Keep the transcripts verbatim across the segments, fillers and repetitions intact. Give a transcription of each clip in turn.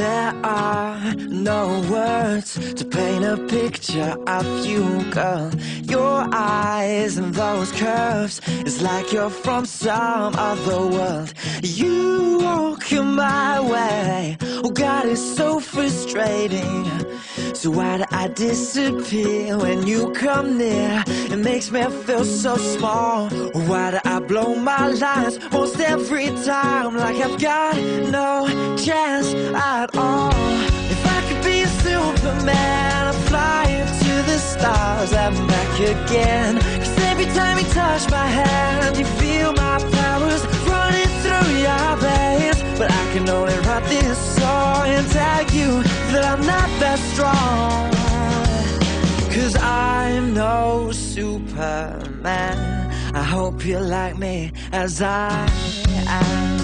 There are no words to paint a picture of you, girl. Your eyes and those curves, it's like you're from some other world. You walk my way, oh God, it's so frustrating. So why do I disappear when you come near? It makes me feel so small. Why do I blow my lines most every time, like I've got no chance at all? If I could be a Superman, I'd fly into the stars and back again. Cause every time you touch my hand, you feel my powers running through your veins. But I can only write this song and tell you that I'm not that strong. Cause I'm no Superman. I hope you like me as I am.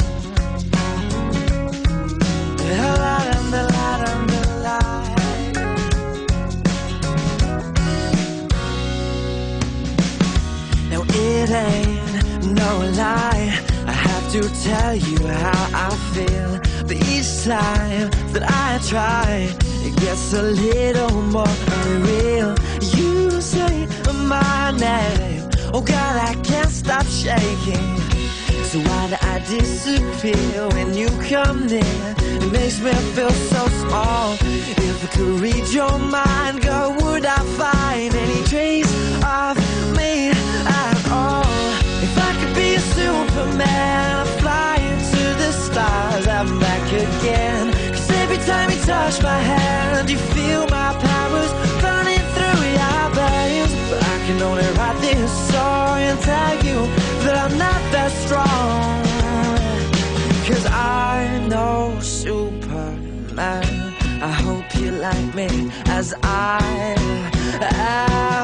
Now it ain't no lie, I have to tell you how I feel. But each time that I try, it gets a little more unreal. You say my name, oh God, I can't stop shaking. So why do I disappear when you come near? It makes me feel so small. If I could read your mind, girl, would I find any trace of me at all? If I could be a Superman, I'd fly into the stars, I'm back again. Cause every time you touch my hand, you feel my powers running through your veins. But I can only write this song and tell you that I'm not that strong. Cause I'm no Superman. I hope you like me as I am.